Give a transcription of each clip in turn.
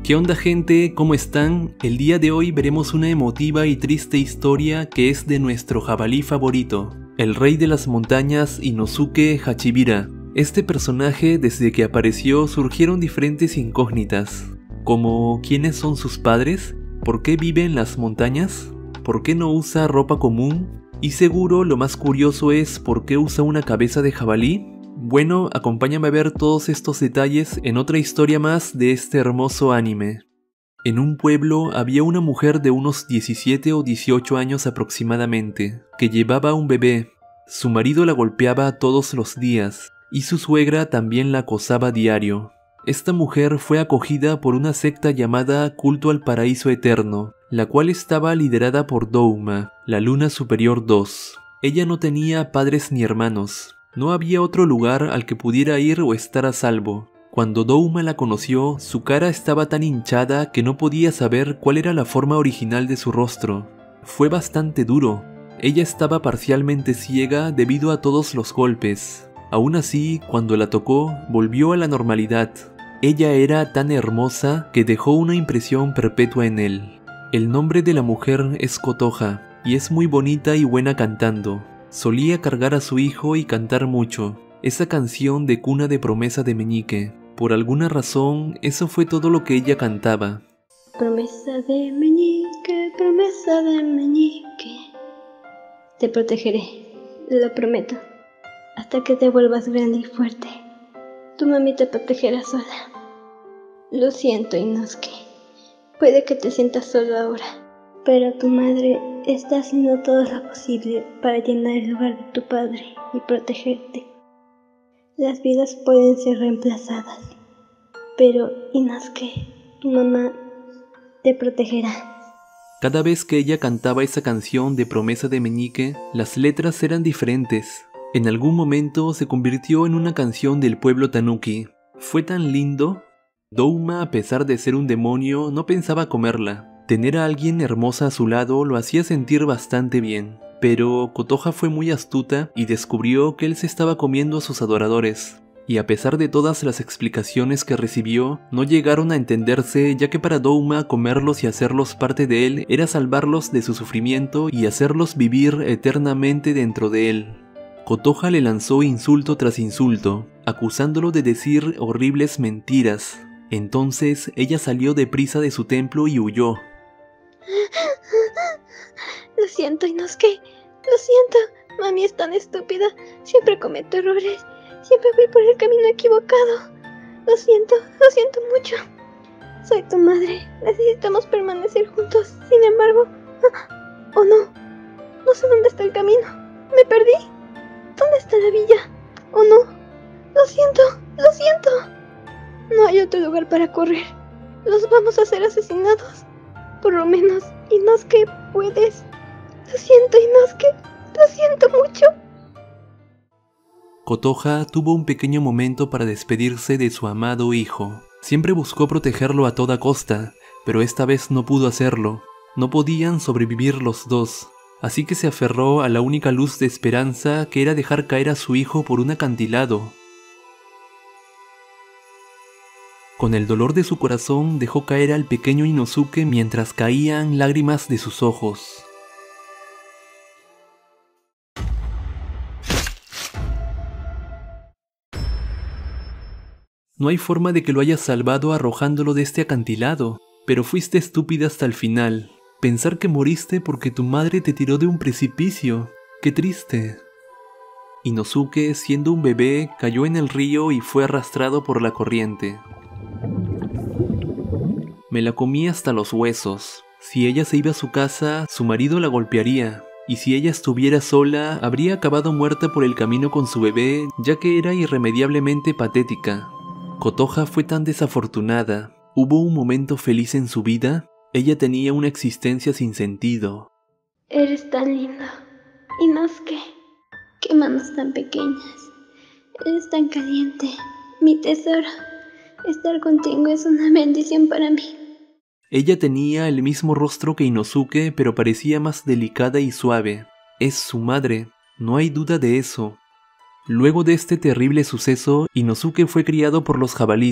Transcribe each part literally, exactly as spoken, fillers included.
¿Qué onda, gente? ¿Cómo están? El día de hoy veremos una emotiva y triste historia que es de nuestro jabalí favorito, el rey de las montañas Inosuke Hachibira. Este personaje, desde que apareció, surgieron diferentes incógnitas, como ¿quiénes son sus padres? ¿Por qué vive en las montañas? ¿Por qué no usa ropa común? Y seguro lo más curioso es ¿por qué usa una cabeza de jabalí? Bueno, acompáñame a ver todos estos detalles en otra historia más de este hermoso anime. En un pueblo había una mujer de unos diecisiete o dieciocho años aproximadamente, que llevaba un bebé. Su marido la golpeaba todos los días, y su suegra también la acosaba diario. Esta mujer fue acogida por una secta llamada Culto al Paraíso Eterno, la cual estaba liderada por Douma, la Luna Superior dos. Ella no tenía padres ni hermanos. No había otro lugar al que pudiera ir o estar a salvo. Cuando Douma la conoció, su cara estaba tan hinchada que no podía saber cuál era la forma original de su rostro. Fue bastante duro. Ella estaba parcialmente ciega debido a todos los golpes. Aún así, cuando la tocó, volvió a la normalidad. Ella era tan hermosa que dejó una impresión perpetua en él. El nombre de la mujer es Kotoha, y es muy bonita y buena cantando. Solía cargar a su hijo y cantar mucho, esa canción de cuna de promesa de meñique. Por alguna razón, eso fue todo lo que ella cantaba. Promesa de meñique, promesa de meñique. Te protegeré, lo prometo, hasta que te vuelvas grande y fuerte. Tu mami te protegerá sola. Lo siento, Inosuke. Puede que te sientas solo ahora, pero tu madre está haciendo todo lo posible para llenar el lugar de tu padre y protegerte. Las vidas pueden ser reemplazadas, pero Inosuke, tu mamá te protegerá. Cada vez que ella cantaba esa canción de promesa de meñique, las letras eran diferentes. En algún momento se convirtió en una canción del pueblo Tanuki. Fue tan lindo. Douma, a pesar de ser un demonio, no pensaba comerla. Tener a alguien hermosa a su lado lo hacía sentir bastante bien, pero Kotoha fue muy astuta y descubrió que él se estaba comiendo a sus adoradores, y a pesar de todas las explicaciones que recibió, no llegaron a entenderse, ya que para Douma comerlos y hacerlos parte de él era salvarlos de su sufrimiento y hacerlos vivir eternamente dentro de él. Kotoha le lanzó insulto tras insulto, acusándolo de decir horribles mentiras. Entonces ella salió deprisa de su templo y huyó. Lo siento, Inosuke. Lo siento. Mami es tan estúpida. Siempre cometo errores. Siempre voy por el camino equivocado. Lo siento. Lo siento mucho. Soy tu madre. Necesitamos permanecer juntos. Sin embargo... ¿O no? No sé dónde está el camino. Me perdí. ¿Dónde está la villa? ¿O no? Lo siento. Lo siento. No hay otro lugar para correr. Los vamos a ser asesinados. Por lo menos, Inosuke, puedes. Lo siento, Inosuke. Lo siento mucho. Kotoha tuvo un pequeño momento para despedirse de su amado hijo. Siempre buscó protegerlo a toda costa, pero esta vez no pudo hacerlo. No podían sobrevivir los dos, así que se aferró a la única luz de esperanza, que era dejar caer a su hijo por un acantilado. Con el dolor de su corazón dejó caer al pequeño Inosuke mientras caían lágrimas de sus ojos. No hay forma de que lo hayas salvado arrojándolo de este acantilado, pero fuiste estúpida hasta el final. Pensar que moriste porque tu madre te tiró de un precipicio. ¡Qué triste! Inosuke, siendo un bebé, cayó en el río y fue arrastrado por la corriente. Me la comí hasta los huesos. Si ella se iba a su casa, su marido la golpearía. Y si ella estuviera sola, habría acabado muerta por el camino con su bebé, ya que era irremediablemente patética. Kotoha fue tan desafortunada. ¿Hubo un momento feliz en su vida? Ella tenía una existencia sin sentido. Eres tan lindo, Inosuke. Qué manos tan pequeñas. Eres tan caliente, mi tesoro. Estar contigo es una bendición para mí. Ella tenía el mismo rostro que Inosuke, pero parecía más delicada y suave. Es su madre, no hay duda de eso. Luego de este terrible suceso, Inosuke fue criado por los jabalís,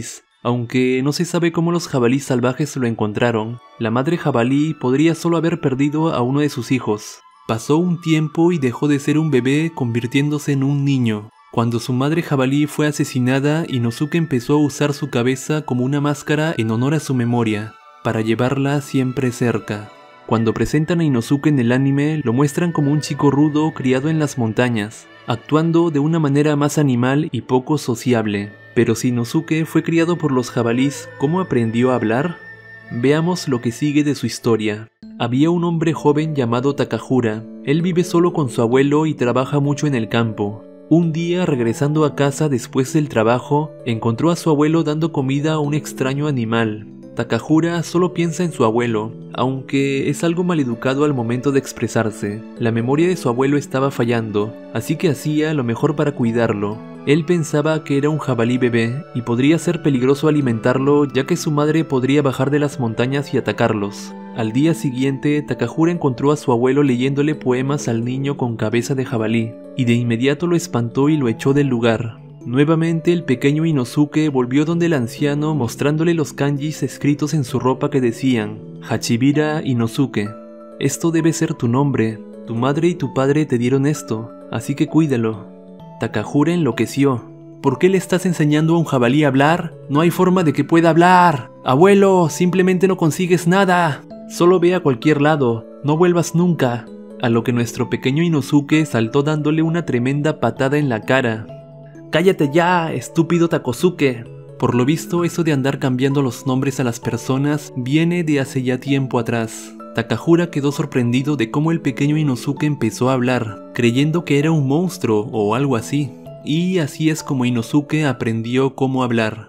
Aunque no se sabe cómo los jabalíes salvajes lo encontraron, la madre jabalí podría solo haber perdido a uno de sus hijos. Pasó un tiempo y dejó de ser un bebé convirtiéndose en un niño. Cuando su madre jabalí fue asesinada, Inosuke empezó a usar su cabeza como una máscara en honor a su memoria, para llevarla siempre cerca. Cuando presentan a Inosuke en el anime, lo muestran como un chico rudo criado en las montañas, actuando de una manera más animal y poco sociable. Pero si Inosuke fue criado por los jabalíes, ¿cómo aprendió a hablar? Veamos lo que sigue de su historia. Había un hombre joven llamado Takahura. Él vive solo con su abuelo y trabaja mucho en el campo. Un día, regresando a casa después del trabajo, encontró a su abuelo dando comida a un extraño animal. Takahura solo piensa en su abuelo, aunque es algo maleducado al momento de expresarse. La memoria de su abuelo estaba fallando, así que hacía lo mejor para cuidarlo. Él pensaba que era un jabalí bebé y podría ser peligroso alimentarlo, ya que su madre podría bajar de las montañas y atacarlos. Al día siguiente, Takahura encontró a su abuelo leyéndole poemas al niño con cabeza de jabalí, y de inmediato lo espantó y lo echó del lugar. Nuevamente el pequeño Inosuke volvió donde el anciano mostrándole los kanjis escritos en su ropa que decían Hachibira Inosuke. Esto debe ser tu nombre, tu madre y tu padre te dieron esto, así que cuídalo. Takahura enloqueció. ¿Por qué le estás enseñando a un jabalí a hablar? No hay forma de que pueda hablar. Abuelo, simplemente no consigues nada. Solo ve a cualquier lado, no vuelvas nunca. A lo que nuestro pequeño Inosuke saltó dándole una tremenda patada en la cara. ¡Cállate ya, estúpido Takosuke! Por lo visto, eso de andar cambiando los nombres a las personas viene de hace ya tiempo atrás. Takahura quedó sorprendido de cómo el pequeño Inosuke empezó a hablar, creyendo que era un monstruo o algo así. Y así es como Inosuke aprendió cómo hablar.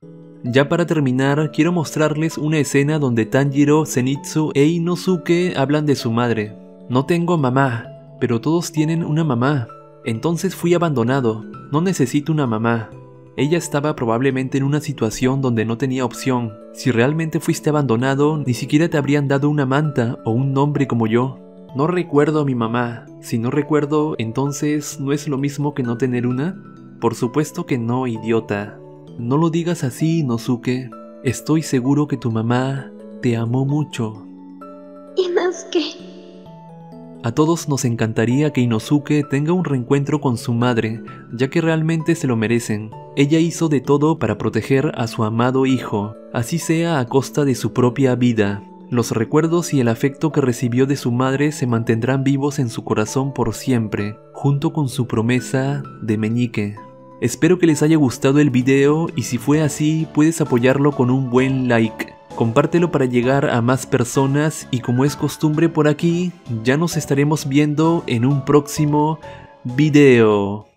Ya para terminar, quiero mostrarles una escena donde Tanjiro, Zenitsu e Inosuke hablan de su madre. No tengo mamá, pero todos tienen una mamá. Entonces fui abandonado, no necesito una mamá. Ella estaba probablemente en una situación donde no tenía opción. Si realmente fuiste abandonado, ni siquiera te habrían dado una manta o un nombre como yo. No recuerdo a mi mamá. Si no recuerdo, entonces ¿no es lo mismo que no tener una? Por supuesto que no, idiota. No lo digas así, Inosuke. Estoy seguro que tu mamá te amó mucho. Inosuke. A todos nos encantaría que Inosuke tenga un reencuentro con su madre, ya que realmente se lo merecen. Ella hizo de todo para proteger a su amado hijo, así sea a costa de su propia vida. Los recuerdos y el afecto que recibió de su madre se mantendrán vivos en su corazón por siempre, junto con su promesa de meñique. Espero que les haya gustado el video y si fue así, puedes apoyarlo con un buen like. Compártelo para llegar a más personas y como es costumbre por aquí, ya nos estaremos viendo en un próximo video.